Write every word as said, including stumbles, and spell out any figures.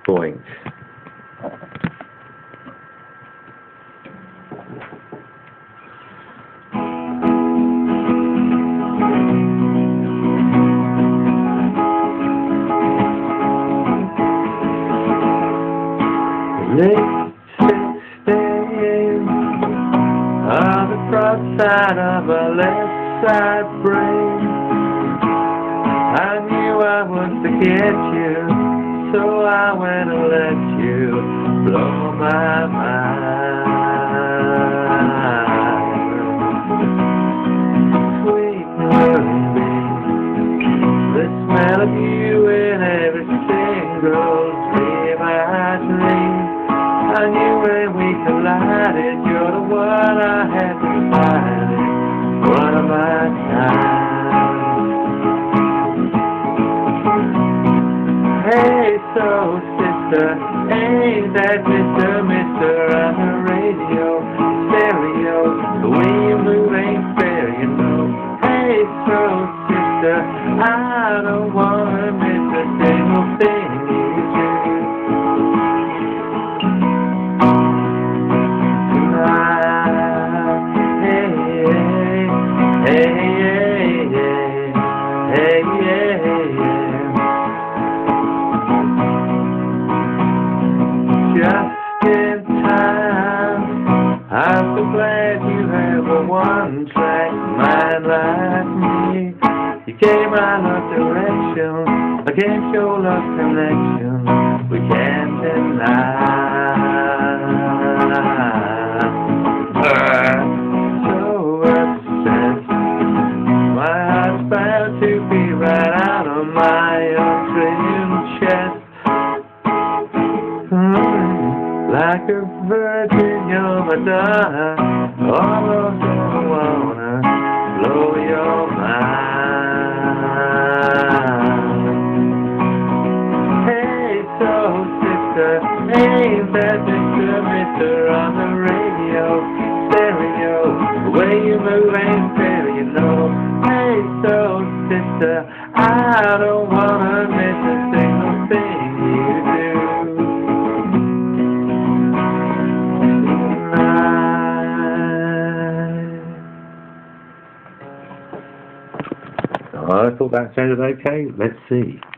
point. Late sixteen on the front side of a left side brain. I knew I would forget you, so I went and let you blow my mind. Sweet moonbeam, the smell of you in every single dream I dream. I knew when we collided, you're the one I had decided. One of my time. Hey, so sister, ain't that Mister Mister on the radio, stereo? The way you move ain't fair, you know. Hey, so sister, I don't wanna miss a single thing you do. Hey, hey, hey, hey, yeah, yeah. Just in time, I'm so glad you have a one-track mind like me. You gave my love direction, against your love connection, we can't deny. Uh, so obsessed, my heart's bound to be right out of my untrimmed chest. Mm, like a virgin, you're Madonna, almost I wanna blow your mind. Hey, so sister, ain't that Mister Mister on the radio? The way you move ain't fair, you know. Hey, so sister, I don't wanna miss a single thing you do. Tonight. Oh, I thought that sounded okay. Let's see.